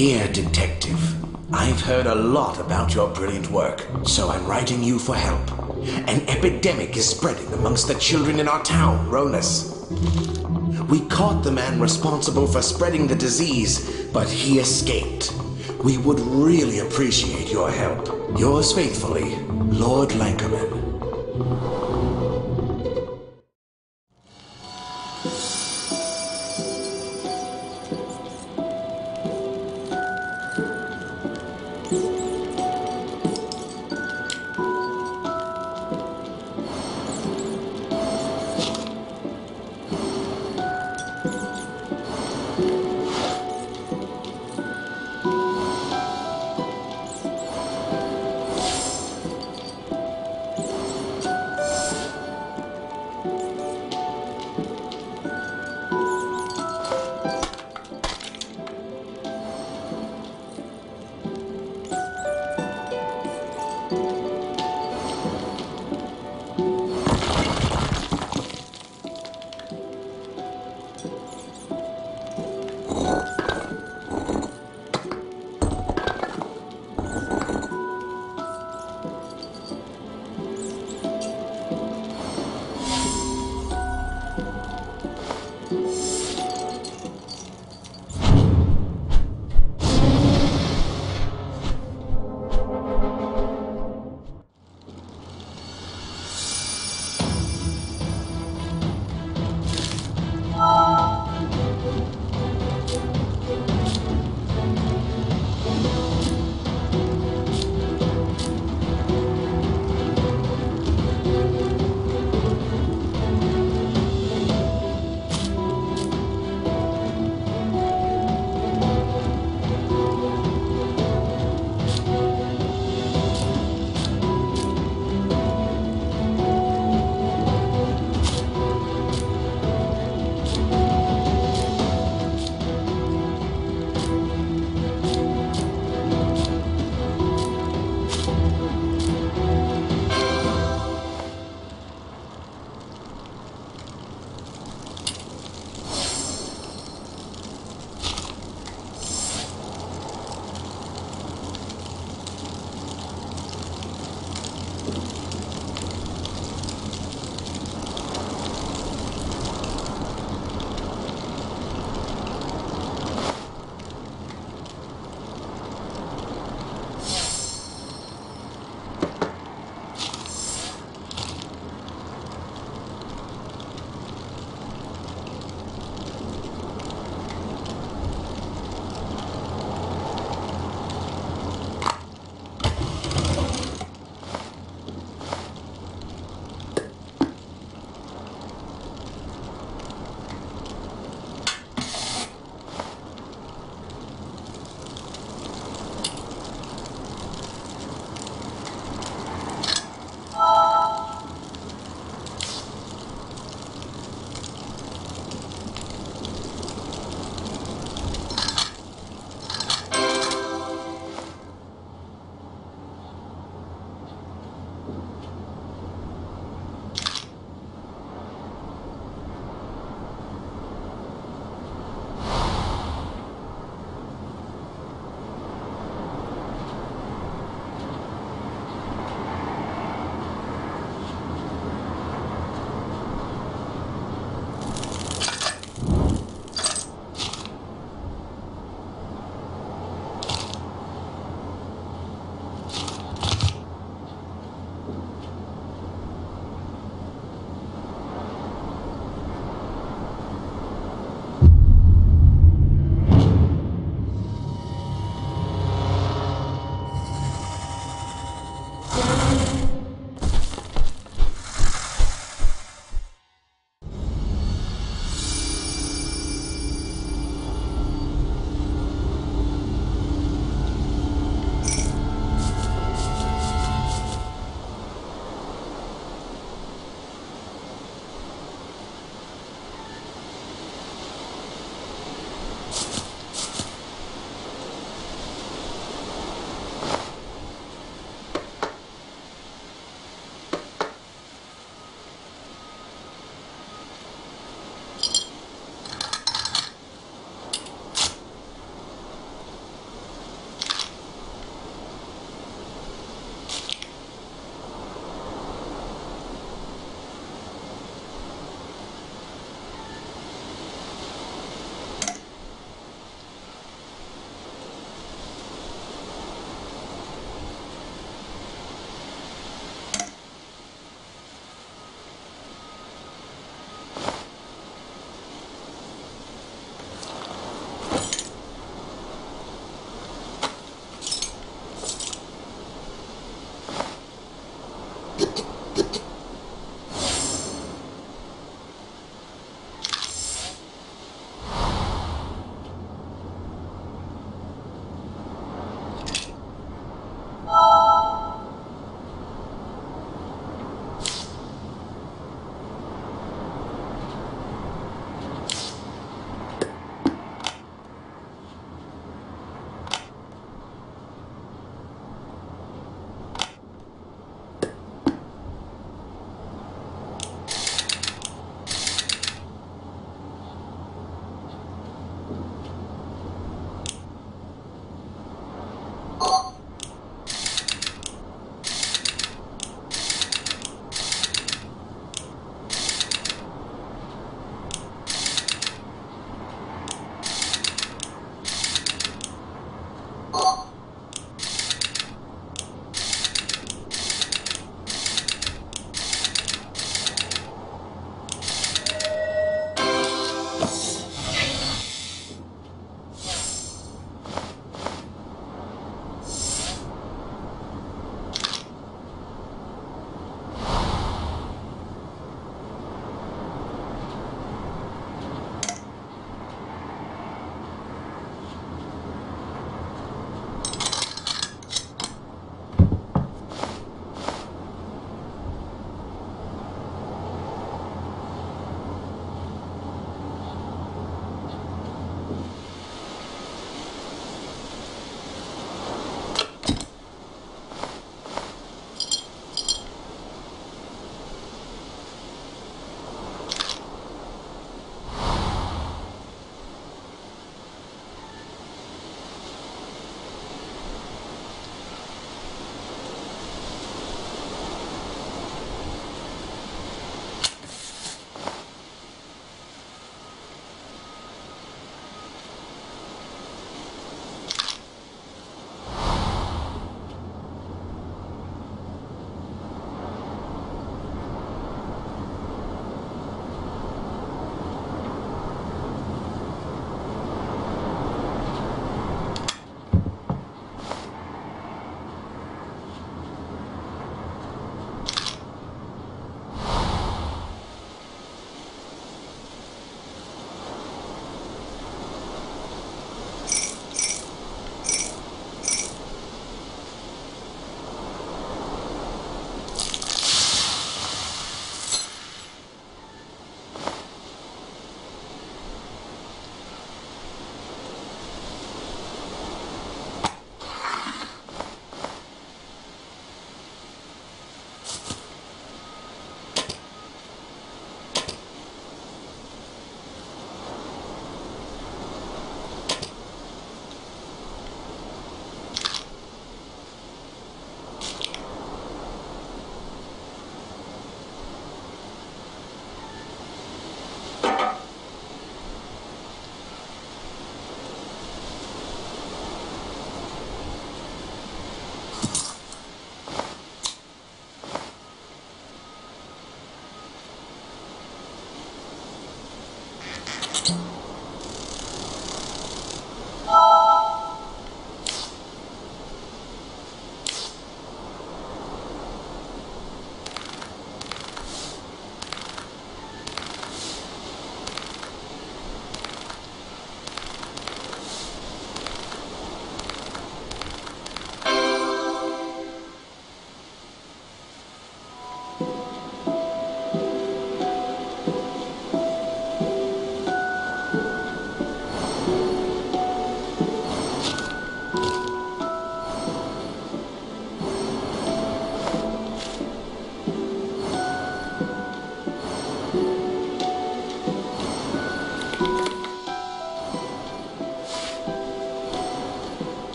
Dear Detective, I've heard a lot about your brilliant work, so I'm writing you for help. An epidemic is spreading amongst the children in our town, Ronus. We caught the man responsible for spreading the disease, but he escaped. We would really appreciate your help. Yours faithfully, Lord Lankerman.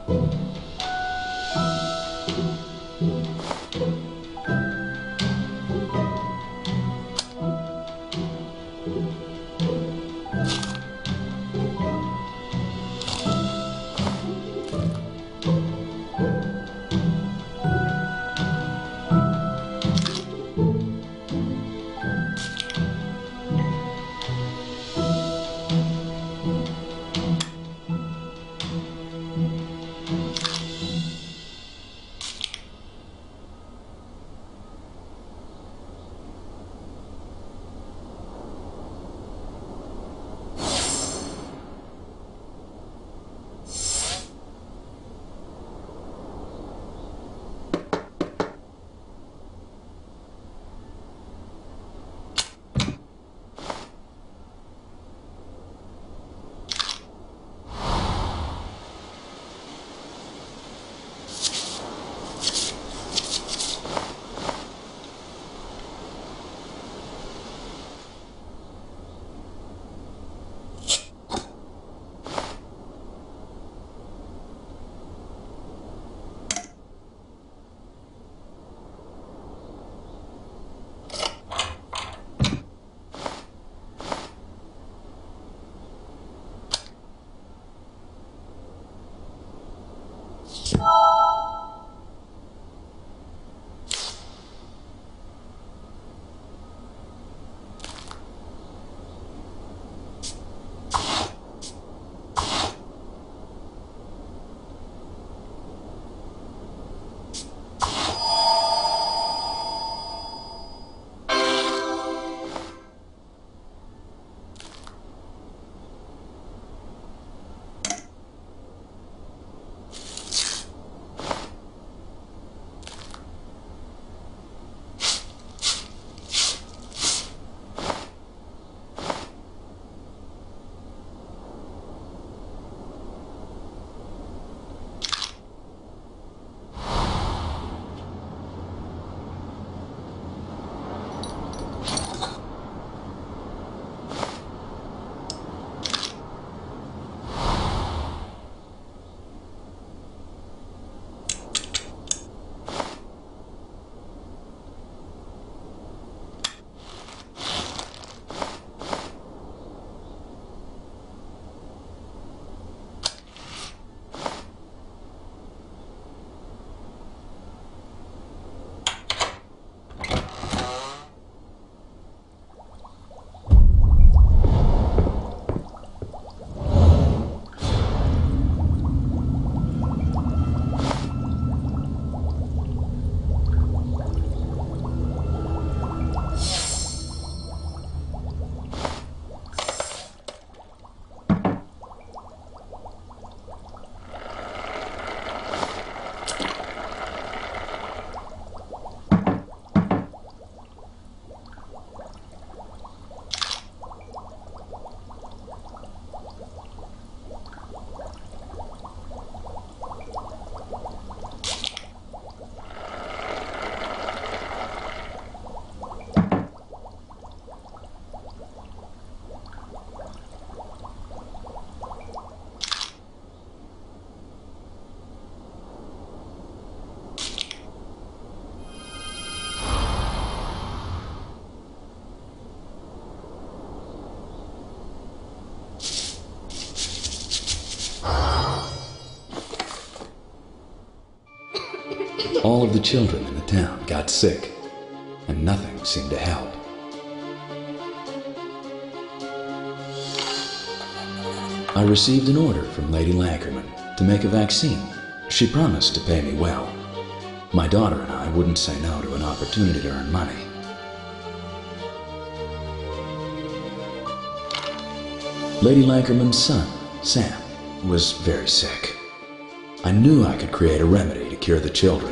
All of the children in the town got sick, and nothing seemed to help. I received an order from Lady Lankerman to make a vaccine. She promised to pay me well. My daughter and I wouldn't say no to an opportunity to earn money. Lady Lankerman's son, Sam, was very sick. I knew I could create a remedy to cure the children.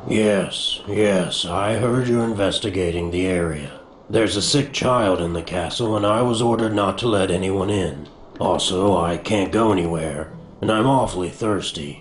Yes, I heard you're investigating the area. There's a sick child in the castle, and I was ordered not to let anyone in. Also, I can't go anywhere, and I'm awfully thirsty.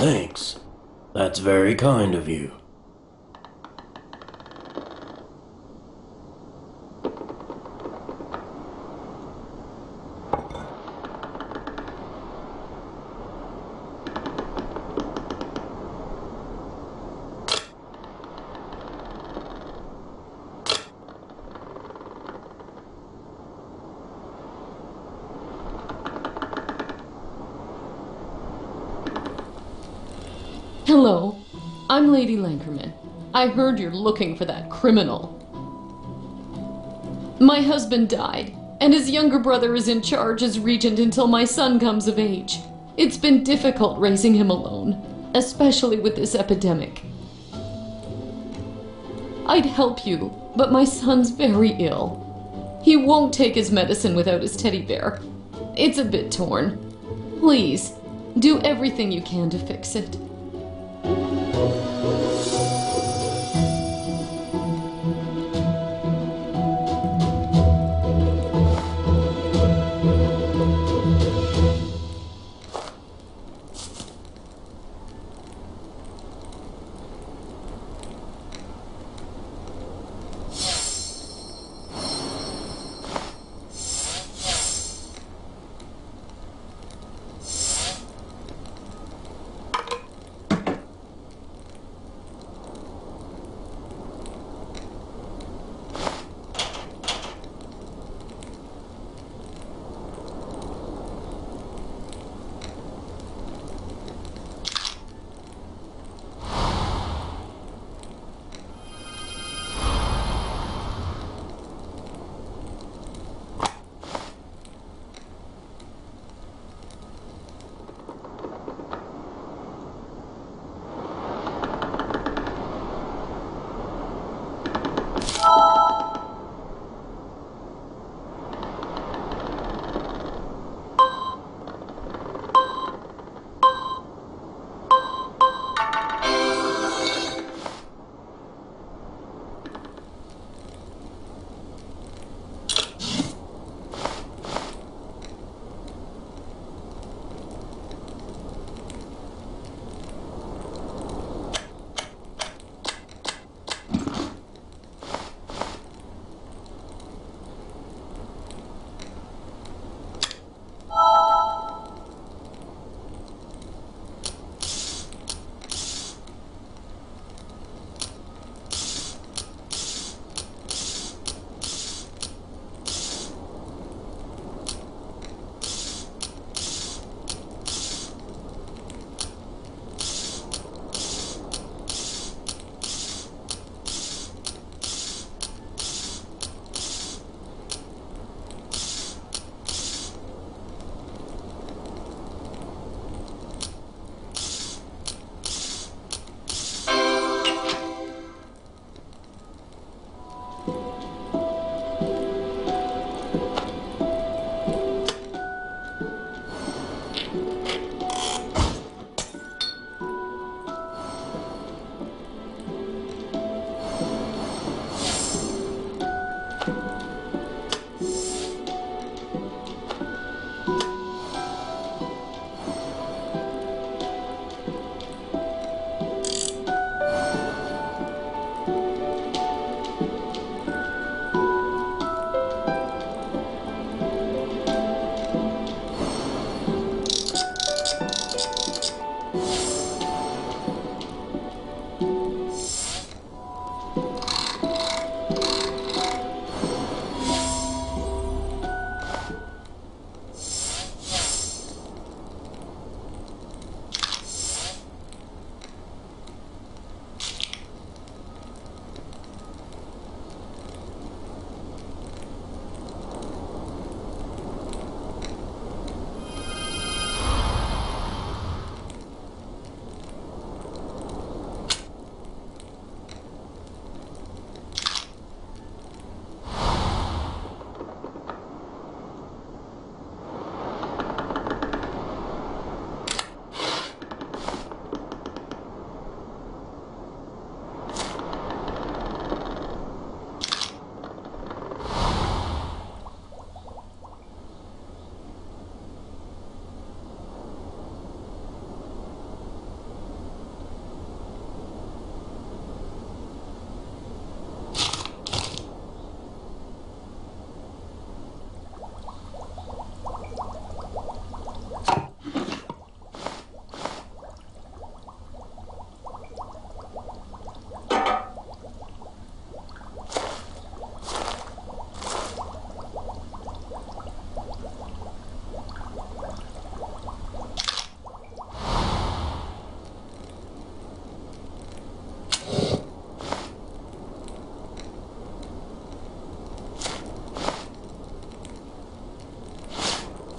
Thanks. That's very kind of you. Hello, I'm Lady Lankerman. I heard you're looking for that criminal. My husband died, and his younger brother is in charge as regent until my son comes of age. It's been difficult raising him alone, especially with this epidemic. I'd help you, but my son's very ill. He won't take his medicine without his teddy bear. It's a bit torn. Please, do everything you can to fix it.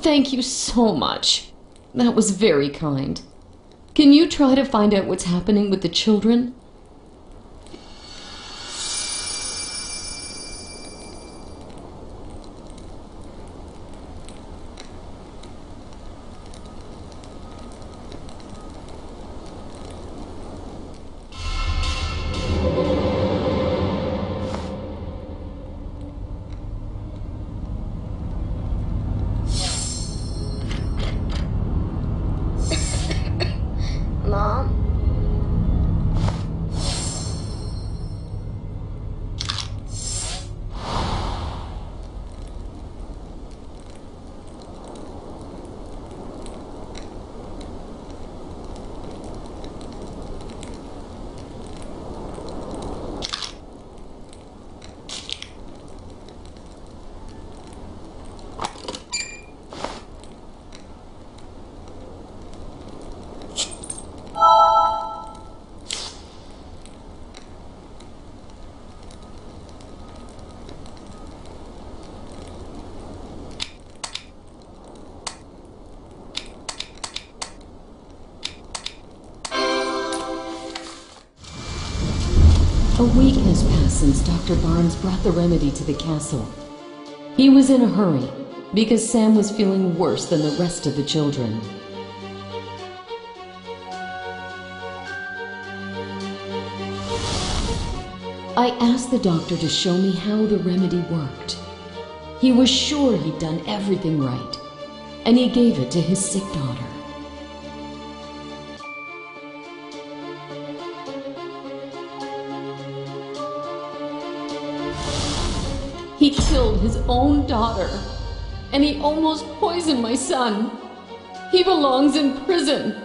Thank you so much. That was very kind. Can you try to find out what's happening with the children? Mom? A week has passed since Dr. Barnes brought the remedy to the castle. He was in a hurry because Sam was feeling worse than the rest of the children. I asked the doctor to show me how the remedy worked. He was sure he'd done everything right, and he gave it to his sick daughter. He killed his own daughter, and he almost poisoned my son. He belongs in prison.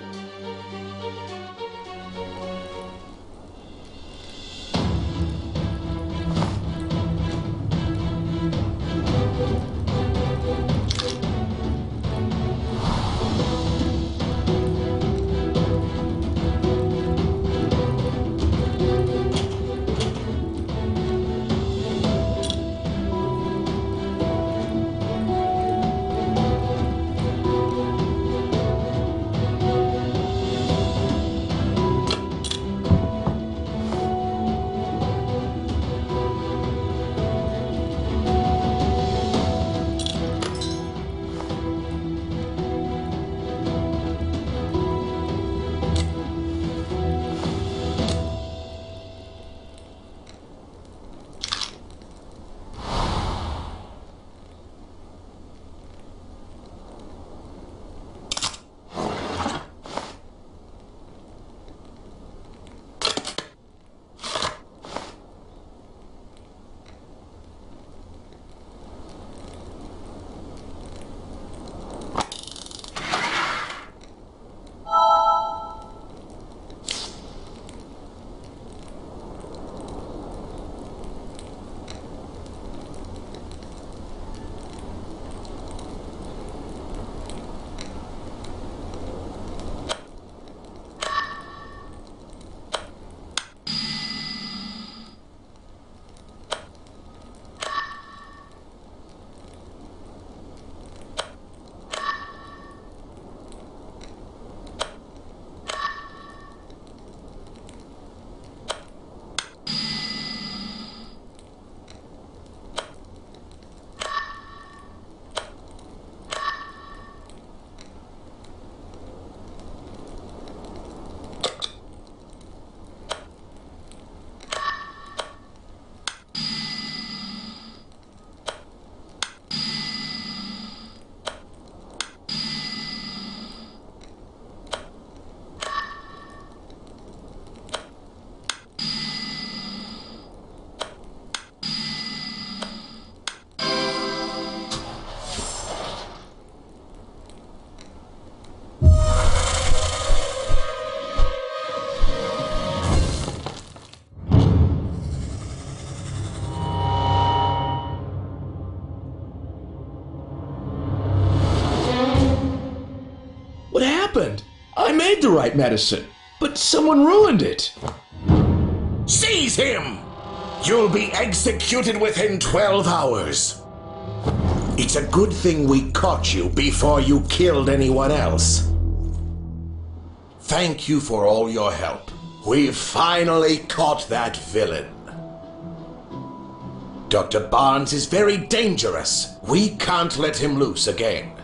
What happened? I made the right medicine, but someone ruined it. Seize him! You'll be executed within 12 hours. It's a good thing we caught you before you killed anyone else. Thank you for all your help. We've finally caught that villain. Dr. Barnes is very dangerous. We can't let him loose again.